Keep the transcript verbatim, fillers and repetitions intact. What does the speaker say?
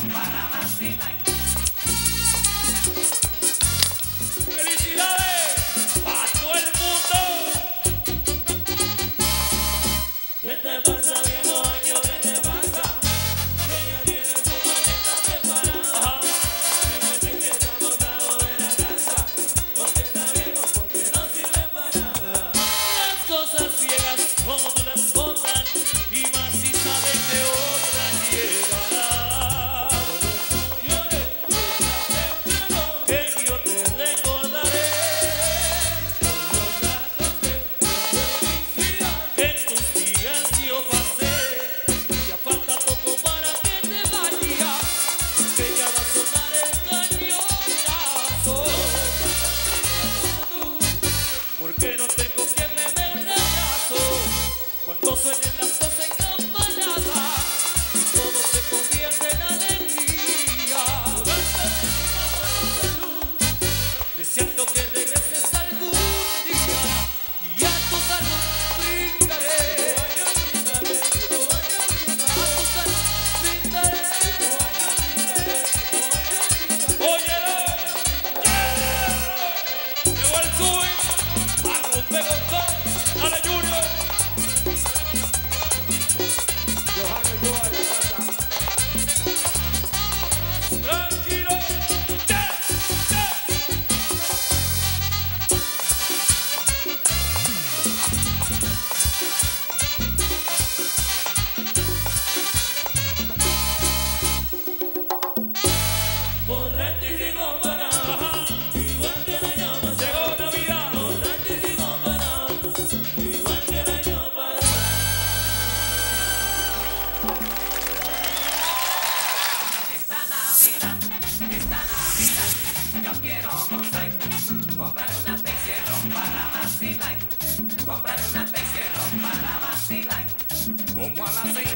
para vacilar. ¡Felicidades para todo el mundo! ¿Qué te pasa, viejo año? ¿Qué te pasa? Que ya tienes tu maleta preparada. Dime que está botado de la casa, porque está viejo, porque no sirve para nada. Las cosas ciegas como tú las botan, y más si sabes que otra llegará. Lloré, lloré, Que yo te recordaré, los ratos de felicidad. que en tus días yo pasé. Ya falta poco para que te vayas, que ya va a sonar el cañonazo. Porque no tengo quien me dé un abrazo cuando suenen las doce campanadas y todo se convierte en alegría. Deseando que regreses algún día y a tu salud brindaré. A tu salud brindaré. Óyelo, yeah. Llegó el swing, a romper con todo. Dale, Junior. Tranquilo, yeah, yeah. Borratísimo para, igual que el año pasado. Llegó Navidad. Borratísimo para, igual que el año pasado. Esta Navidad, esta Navidad, yo quiero comprar, comprar una Texierro para vacilar, comprar una Texierro para vacilar. Como a las seis